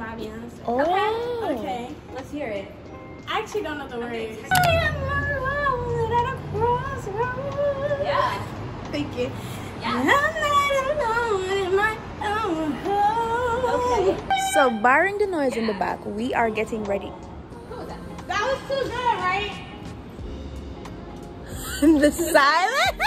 ambiance. Oh. Okay. Let's hear it. I actually don't know the words. Yeah. Thank you. Yeah. Okay. So barring the noise in the back, we are getting ready. Who was that? That was too good, right? The silence.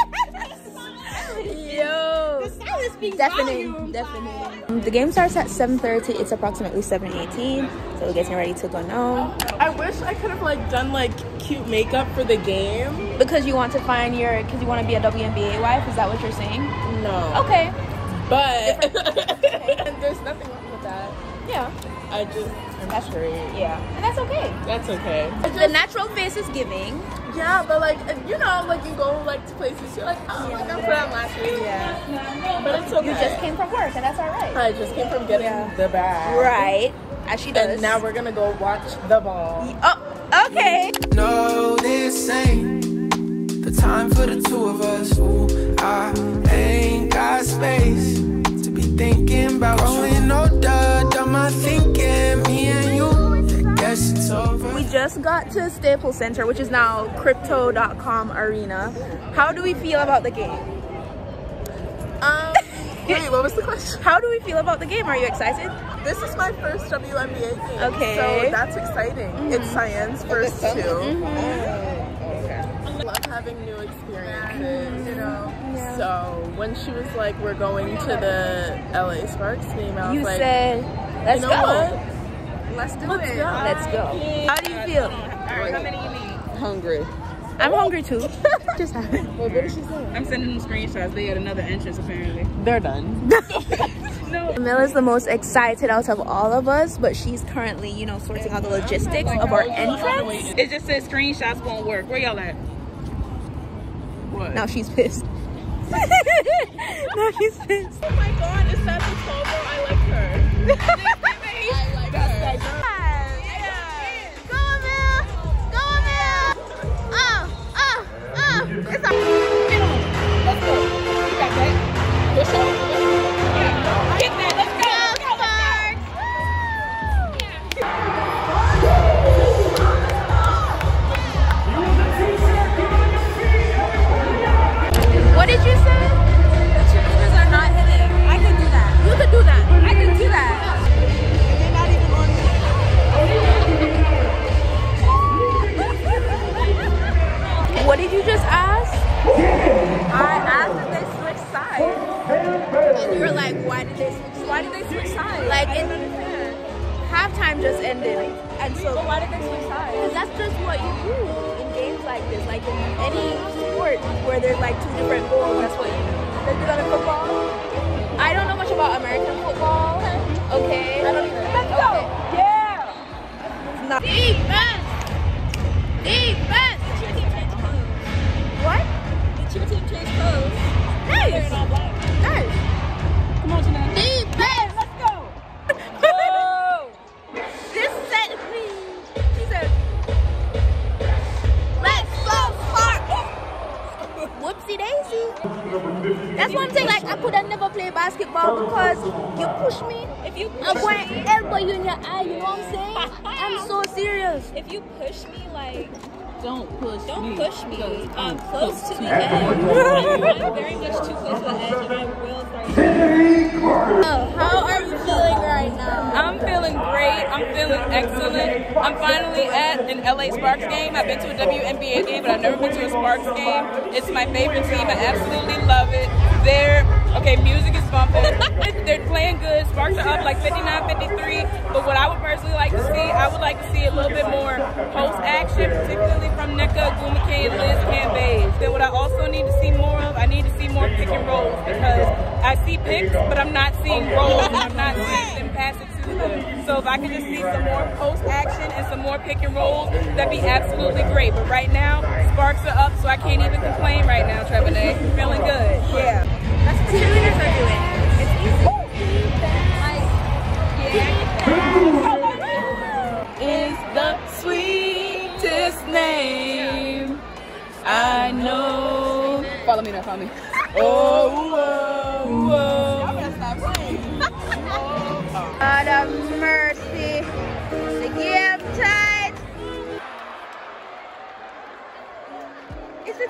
Yo. The silence speaks Definitely. volume. The game starts at 7:30. It's approximately 7:18. So we're getting ready to go now. I wish I could have like done like cute makeup for the game. Because you want to find your, because you want to be a WNBA wife. Is that what you're saying? No. Okay. But and there's nothing wrong with that. Yeah. I'm straight. Yeah. And that's okay. That's okay. The natural face is giving. Yeah, but like you know, like you go like to places, you're like, oh, like I put on lashes. Yeah. But it's okay. You just came from work, and that's all right. I just came from getting the bag. Right. As she does. And now we're gonna go watch the ball. Oh, okay. No, this ain't the time for the two of us. Ooh, I ain't got space to be thinking about growing older. Done my thinking, me and you. Guess it's over. We just got to Staples Center, which is now Crypto.com Arena. How do we feel about the game? Wait, what was the question? How do we feel about the game? Are you excited? This is my first WNBA game. Okay. So that's exciting. It's Cyan's first too. I love having new experiences, you know. Yeah. So when she was like, we're going to the LA Sparks game, I was You like, said, let's you know go. what? Let's do Let's it. go. Let's go. How do you feel? How many you need? Hungry. I'm hungry too. Just having. Wait, what did she say? I'm sending them screenshots. They had another entrance apparently. They're done. Camilla's the most excited out of all of us, but she's currently, you know, sorting out the logistics of our entrance. It just says screenshots won't work. Where y'all at? What? Now she's pissed. Now she's pissed. Oh my god, is that the tall girl? I like her. I like her. It's a Let's go. You got that? Push up. Yeah. Get that. Let's go. What did you say? The cheerleaders are not hitting. I can do that. You could do that. I can do that. They're not even on me. What did you just ask? I asked if they switched sides. And you were like, why did they switch sides? Like, halftime just ended. And so, but why did they switch sides? Because that's just what you do in games like this. Like in any sport where there's like two different goals, that's what you do. They do that in football? I don't know much about American football. Okay. I don't either. Let's go. Yeah. Not defense. Defense. What? Did your team change clothes? Nice. They're in all black. Nice. Come on, Janelle. Defense. Let's go. Go. This set me. She said, let's go Spark. Whoopsie daisy. That's one thing, like I could have never played basketball because you push me. If you I'm going to elbow you in your eye, you know what I'm saying? I'm so serious. if you push me, like Don't push don't me. push me. I'm close to the you. edge. I'm very much too close to the edge, and I will start. How are you feeling right now? I'm feeling great. I'm feeling excellent. I'm finally at an LA Sparks game. I've been to a WNBA game, but I've never been to a Sparks game. It's my favorite team. I absolutely love it. Music is bumping. They're playing good. Sparks are up like 59-53. But what I would personally like to see, I would like to see a little bit more post-action, particularly from Nika, Gumake, and Liz Cambage. Then what I also need to see more of, I need to see more pick and rolls because I see picks, but I'm not seeing rolls, and I'm not seeing them pass it to them. So if I could just see some more post-action and some more pick and rolls, that'd be absolutely great. But right now, Sparks are up, so I can't even complain right now, TREVONAE. Feeling good. Yeah. That's what cheerleaders are doing. It's easy. Is the sweetest name I know. Follow me now, follow me. Oh, whoa, whoa. God of mercy.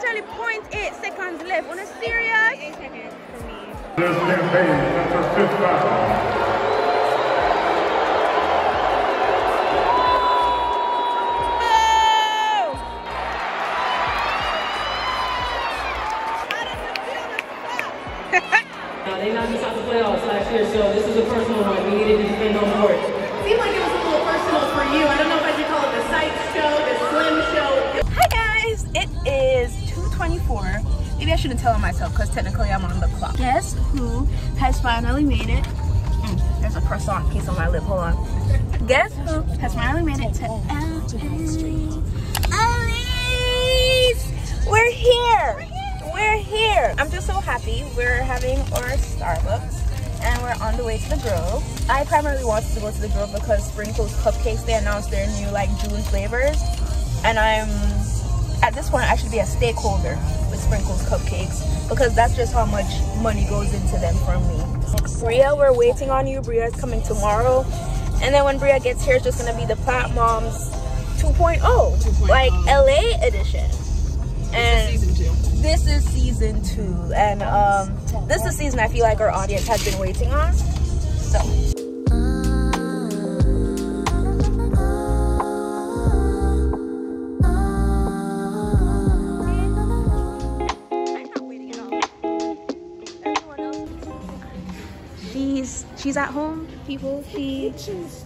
literally 0.8 seconds left. On a serious? 8 seconds for me. This campaign, that's a fifth battle. They knocked us out the playoffs last year, so this is a personal one. We needed to defend home court. Seemed like it was a little personal for you. I don't know if I should call it the sight show, the slim show. Hi guys, it is 2:24. Maybe I shouldn't tell myself because technically I'm on the clock. Guess who has finally made it? There's a croissant piece on my lip, hold on. Guess who has finally made it to Alyse? We're here. We're here. I'm just so happy. We're having our Starbucks and we're on the way to the Grove. I primarily wanted to go to the Grove because Sprinkles Cupcakes, they announced their new like June flavors. And I'm, at this point, I should be a stakeholder with Sprinkles Cupcakes because that's just how much money goes into them from me. Bria, we're waiting on you. Bria is coming tomorrow. And then when Bria gets here, it's just gonna be the Plat Moms 2.0, like LA edition. And this is season 2, and this is season I feel like our audience has been waiting on. So she's at home, people. She's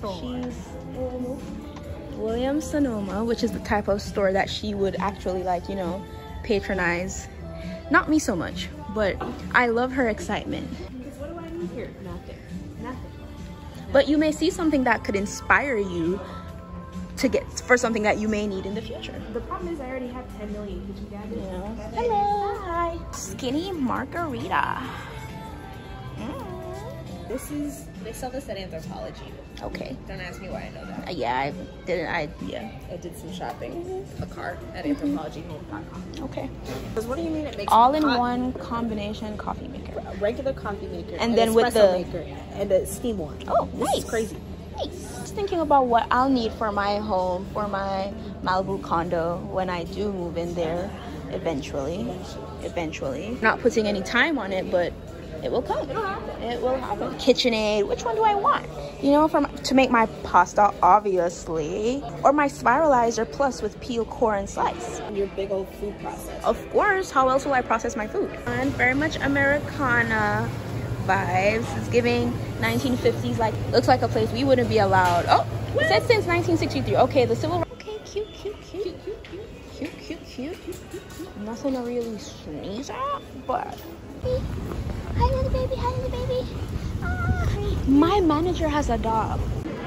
Williams Sonoma, which is the type of store that she would actually like, you know, patronize. Not me so much, but I love her excitement. Because what do I need here? Nothing. Nothing. But you may see something that could inspire you to get for something that you may need in the future. The problem is I already have 10 million. Could you gather? Yeah. Hello. Hi. Skinny margarita. This is, they sell this at Anthropologie. Okay. Don't ask me why I know that. Yeah, I did some shopping. A cart at anthropologiehome.com. Okay. Because what do you mean it makes all-in-one combination coffee maker? A regular coffee maker and then with the maker and a steam one. Oh, this nice. is crazy. Nice. Just thinking about what I'll need for my home, for my Malibu condo when I do move in there eventually. Not putting any time on it, but it will come. It will happen. KitchenAid. Which one do I want? You know, to make my pasta, obviously, or my spiralizer plus with peel, core, and slice. Your big old food process. Of course. How else will I process my food? And very much Americana vibes. It's giving 1950s. Like, looks like a place we wouldn't be allowed. Oh, it said since 1963. Okay, the civil. Okay, cute. Nothing to really sneeze at, but. Hi little baby, hi little baby. My manager has a dog.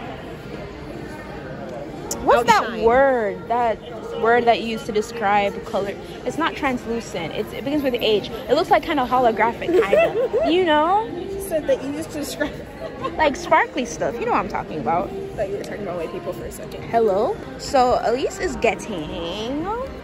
What's that word? That word that you use to describe color? It's not translucent. It begins with H. It looks like kind of holographic, kind of. You know? You said that you used to describe like sparkly stuff. You know what I'm talking about. I thought you were talking about white people for a second. Hello. So Alyse is getting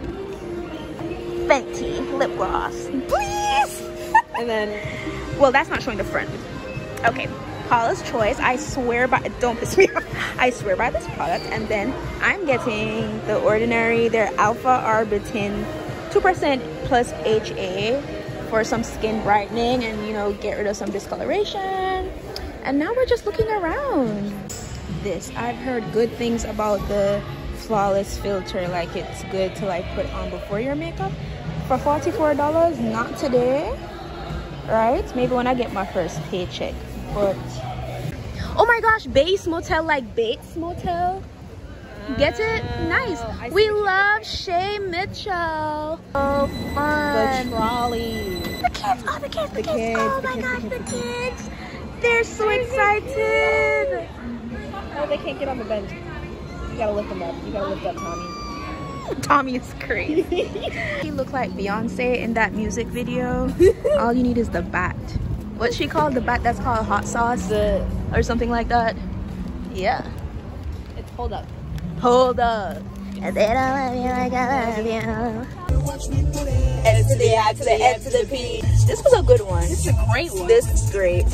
Fenty lip gloss. Please. And then, well, that's not showing the front. Okay, Paula's Choice. I swear by, don't piss me off. I swear by this product. And then I'm getting The Ordinary, their Alpha Arbutin 2% plus HA for some skin brightening and, you know, get rid of some discoloration. And now we're just looking around. This, I've heard good things about the Flawless filter. Like, it's good to like put on before your makeup. For $44, not today. Right? Maybe when I get my first paycheck. But oh my gosh, Bates Motel, like Bates Motel. Get it? Nice. We love Shay Mitchell. Oh, fun. The trolley. The kids. Oh, the kids. Oh my gosh, the kids. They're so excited. Oh, they can't get on the bench. You gotta lift them up. You gotta lift up Tommy. Tommy is crazy. He looked like Beyonce in that music video. All you need is the bat. What's she called? The bat that's called hot sauce or something like that. Yeah. It's hold up. Hold up. And then I love you like I love you. S to the I to the F to the P. This was a good one. This is a great one. This is great.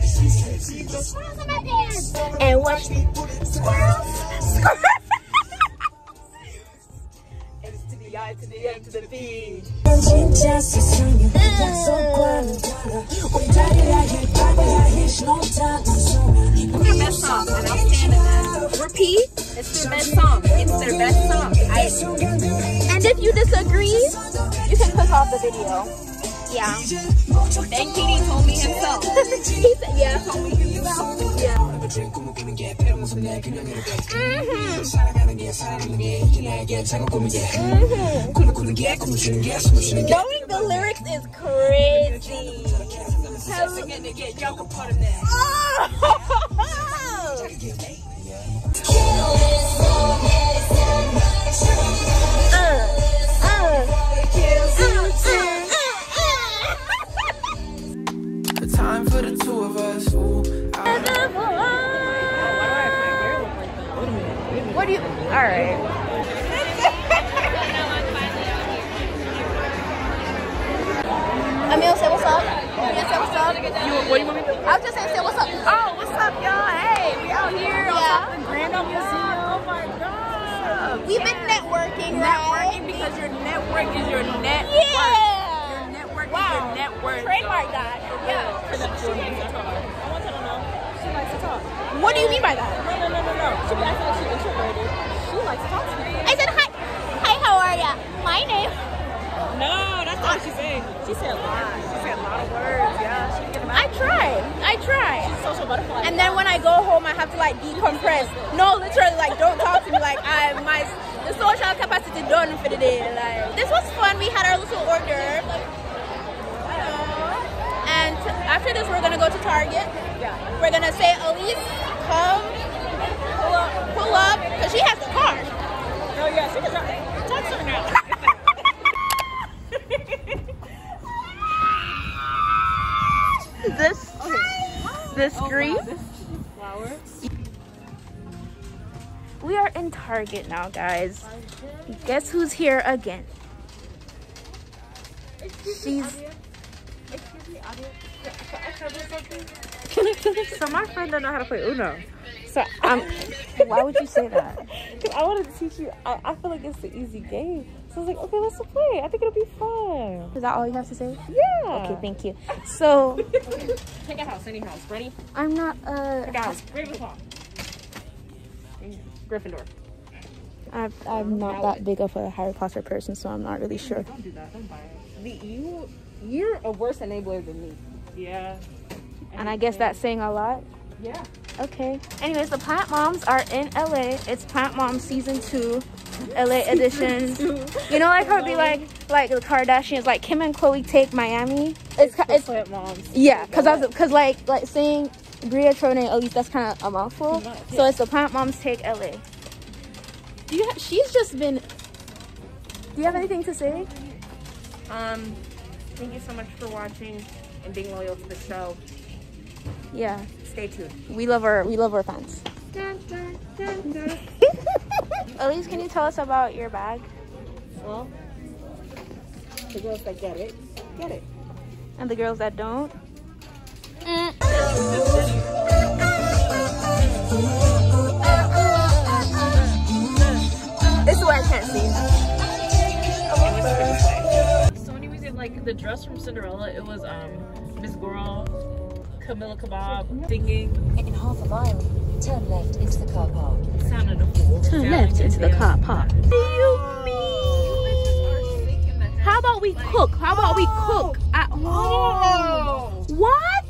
And watch squirrels. I to the I to the M to the B. Their best song, and I'll stand in that. Repeat. It's their best song. It's their best song. And if you disagree, you can click off the video. Yeah. Then Katie told me himself. He said, yeah. He told me himself. Yeah. Knowing the lyrics is crazy. The time for the two of us. Ooh, What do you? All right. Emil, say what's up. Emil, say what's up. What do you want me to do? I was just saying, say what's up. Oh, what's up, y'all? Hey, we out here on top of the Grand Museum. Oh my God. We've been networking, right? Networking because your network is your net worth. Your network is your net worth. Trademark that. Yeah. She likes to talk. I want her to know. She likes to talk. What do you mean by that? No. She be acting like she's introverted. She likes to talk to me. I said, hi. Hi, how are ya? My name. No, that's not what she said. She said a lot. She said a lot of words. Yeah, she get them out. I try. She's a social butterfly. And then when I go home, I have to like decompress. No, literally, like don't talk to me. Like the social capacity done for the day. Like this was fun. We had our little hors d'oeuvre. And after this, we're gonna go to Target. Yeah. We're gonna say, Alyse, come pull up, cause she has the car. Oh yeah, she can talk to her now. This green. Wow, this flower. We are in Target now, guys. Guess who's here again? She's. So my friend don't know how to play Uno. So why would you say that? Because I wanted to teach you. I feel like it's the easy game. So I was like, okay, let's play. I think it'll be fun. Is that all you have to say? Yeah. Okay, thank you. So Pick a house, any house. Ready? I'm not Pick a house. Ravenclaw. Gryffindor. I'm not that big of a Harry Potter person, so I'm not really sure. Don't do that. Don't buy it. You're a worse enabler than me. Yeah. And I guess that's saying a lot. Yeah. Okay. Anyways, the Plant Moms are in LA. It's Plant Moms season 2, LA edition. You know, like how it'd be like the Kardashians, like Kim and Khloe take Miami. It's Plant Moms. Yeah, because like saying Bria, tre-vuh-nay, Alyse, that's kind of a mouthful. Yeah. So it's the Plant Moms take LA. She's just been. Do you have anything to say? Thank you so much for watching and being loyal to the show. Yeah. Stay tuned. We love our fans. Alyse, can you tell us about your bag? Well, the girls that get it. And the girls that don't? This is where I can't see. So anyways, like the dress from Cinderella, it was Miss Girl, Camilla Kebab singing. In half a mile, turn left into the car park. Sounded a fool. Turn left into the car park. What do you mean? How about we cook? How about we cook at home? Oh. What?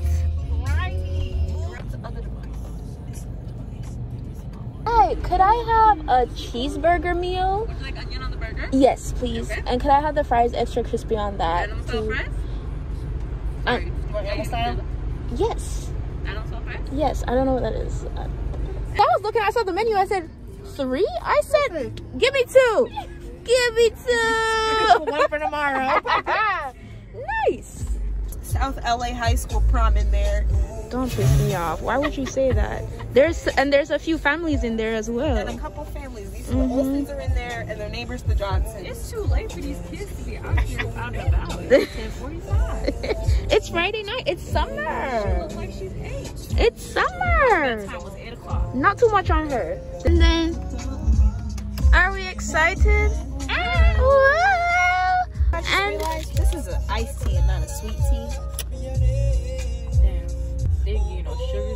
Hey, could I have a cheeseburger meal? Would you like onion on the burger? Yes, please. Okay. And could I have the fries extra crispy on that? Animal style fries? Sorry, you want animal style? Yes. Animal style fries? Yes, I don't know what that is. I was looking, I saw the menu, I said, 3? I said, give me 2. Give me 2. One for tomorrow. Nice. South LA High School prom in there. Don't piss me off. Why would you say that? There's a few families in there as well. And a couple families. These the Olsons are in there, and their neighbors, the Johnsons. It's too late for these kids to be out here out and about. It's 10:45. It's Friday night. It's summer. She looks like she's 8. It's summer. That time was 8 o'clock. Not too much on her. And then, are we excited? And this is an iced tea and not a sweet tea. Damn. They didn't give you no sugar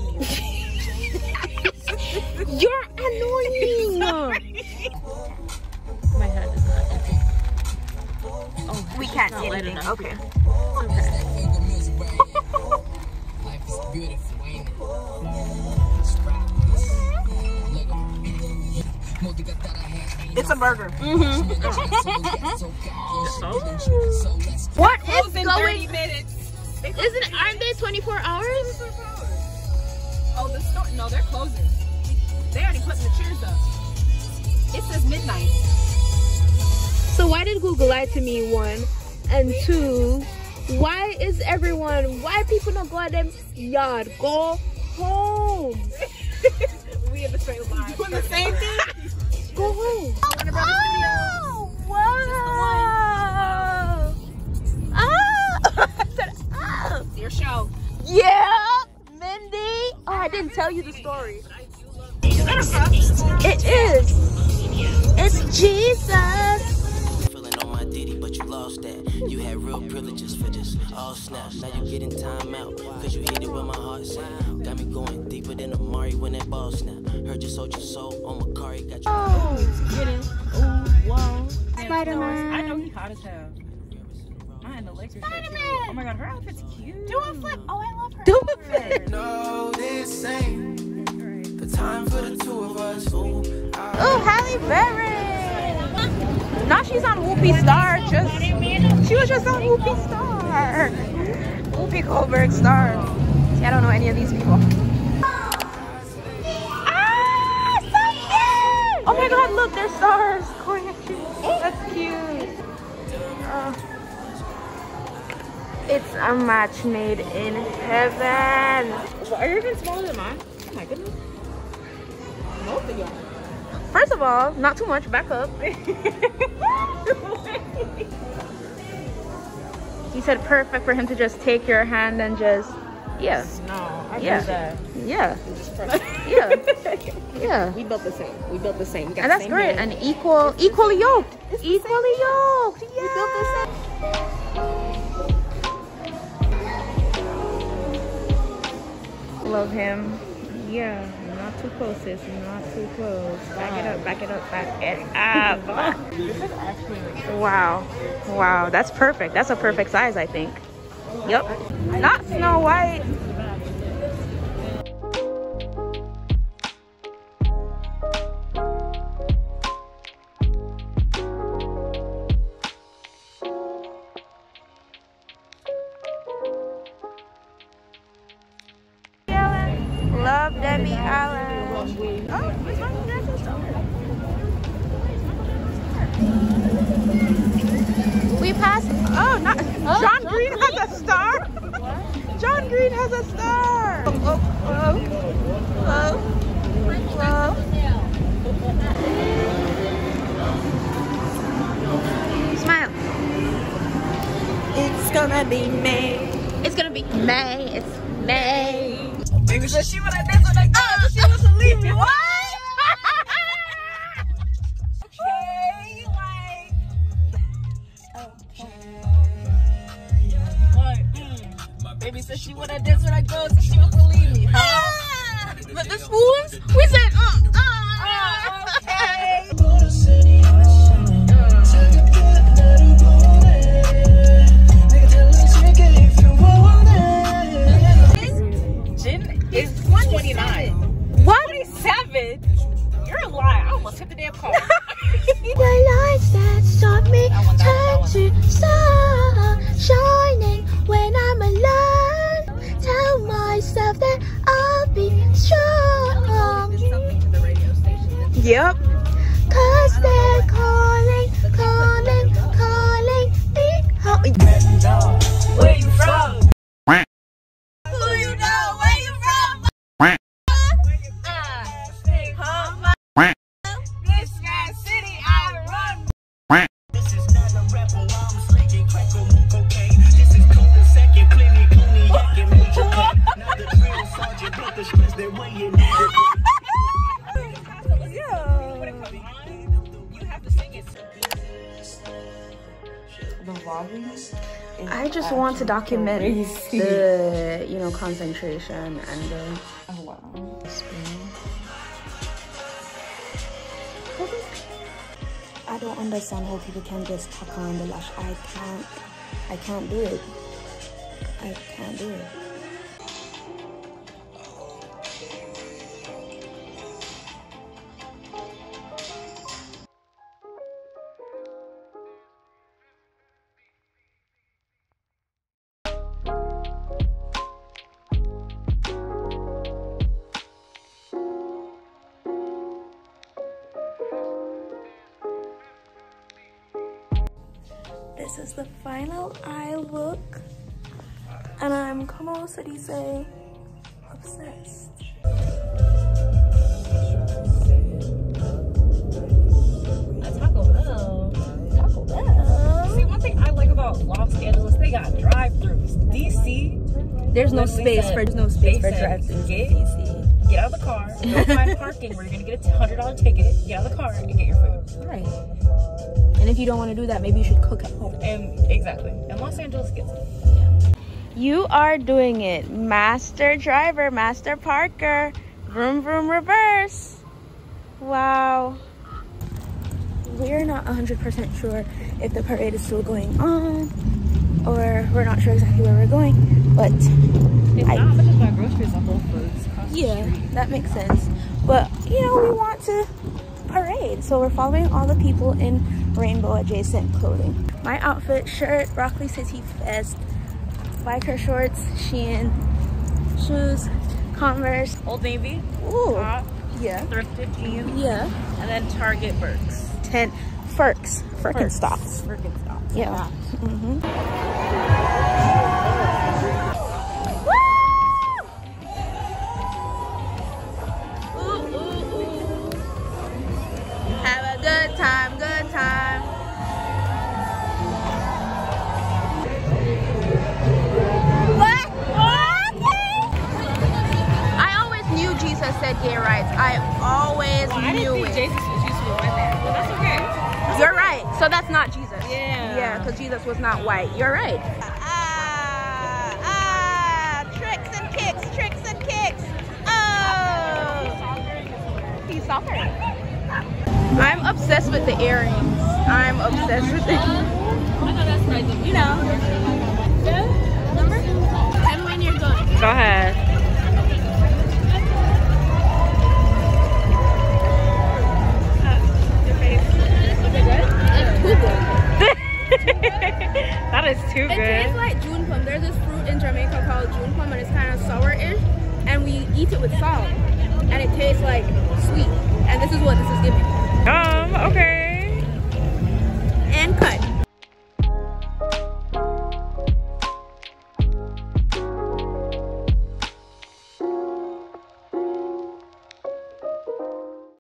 neither. you're annoying. My hand is not empty. Oh, We can't see anything. Okay. Life is beautiful, ain't it? It's a burger. What is in going? 30 minutes. Aren't they 24 hours? Oh, the store? No, they're closing. They already putting the chairs up. It says midnight. So why did Google lie to me, 1? And 2, why people don't go out them yard? Go home. We in the same line. Doing the same thing? Go home. Oh, wow. Oh. Your show. Yeah, Mindy. Oh, I didn't tell you the story. It is. It's Jesus. Feeling on my ditty, but you lost that. You had real privileges for this. All snap. Now you getting time out. Cause you hit it where my heart at. Got me going deeper than Amari when that ball snap. Heard you sold your soul on Macari. Got you. Oh, Whoa. Spider-Man. I know he hot as hell. I the Lakers. Oh my god, her outfit's cute. Do a flip. Oh, I love her. Do a flip. No, this ain't the time for the two of us. Oh, Halle Berry. Now she's on Whoopi Star. She was just on Whoopi Star. Whoopi Goldberg Star. See, I don't know any of these people. Ah, so cute! Oh my god, look, there's stars going at you. That's cute. It's a match made in heaven. Are you even smaller than mine? Oh my goodness. Both of y'all. First of all, not too much. Back up. He said perfect for him to just take your hand and just, yeah. No, I do that. Yeah. Yeah. Yeah. We built the same. We built the same. And that's great. And equally yoked. Equally yoked. Yeah. We built the same. Love him. Yeah. Not too close, sis. Not too close. Back it up. Back it up. Back it up. This is actually Wow. Wow. That's perfect. That's a perfect size, I think. Yep. Not Snow White. Love Debbie Allen. Oh, it's Michael Jackson's daughter. We passed. Oh, not. John Green has a star. What? John Green has a star. Oh, oh, oh, oh. Smile. It's gonna be May. It's gonna be May. It's May. Baby said she would have did when I got but she wants to leave me. What? Okay, like. What? My baby said she would have did when I go, so she wants to leave me. Huh? But the spoons, we said, okay. It's 29. What? 27? You're a lie. I almost hit the damn car. The lights that stop me turn to sun, shining when I'm alone. Tell myself that I'll be strong. Did something to the radio station. Yep. Cause they're calling, calling, calling me home. Where you from? Who you know? Where you from? This guy city I run. This is not a rebel, I'm slinging crack or cocaine. This is cold and second, clearly cognac and major pain. Not the drill sergeant, but the stress that way you need it. You have to sing it. the vlogging. I just want to document the, you know, concentration and the experience. I don't understand how people can just tack on the lash. I can't do it. I can't do it. This is the final eye look, and I'm, como se dice, obsessed. Taco Bell. Taco Bell. See, one thing I like about Los Angeles, they got drive-thrus. DC, there's no space for drive-thrus in DC. Get out of the car, go find parking where you're gonna get a $100 ticket. Get out of the car and get your food. Right. And if you don't want to do that, maybe you should cook at home. And exactly. And Los Angeles gets it. Yeah. You are doing it. Master driver, Master Parker. Vroom, vroom, reverse. Wow. We're not 100% sure if the parade is still going on, or we're not sure exactly where we're going, but if not, let's just buy groceries at Whole Foods across the street. That makes sense. But, you know, we want to parade, so we're following all the people in rainbow adjacent clothing. My outfit: shirt, Broccoli City Fest, biker shorts, Shein, shoes, Converse, Old Navy, ooh, top, yeah, thrifted jeans, yeah, and then Target Birks. Firkenstocks. Firkenstocks. Yeah. Mm-hmm. Have a good time, good time. What? I always knew Jesus said gay rights. I always knew it. Jesus went there, but that's okay. You're right. So that's not Jesus. Yeah. Yeah, because Jesus was not white. You're right. Tricks and kicks, tricks and kicks. Oh. He's soccer. I'm obsessed with the earrings. I'm obsessed with it. You know. Number? And when you're done. Go ahead. It's too good. That is too good. It tastes like June plum. There's this fruit in Jamaica called June plum, and it's kind of sour-ish, and we eat it with salt, and it tastes like sweet. And this is what this is giving. Okay.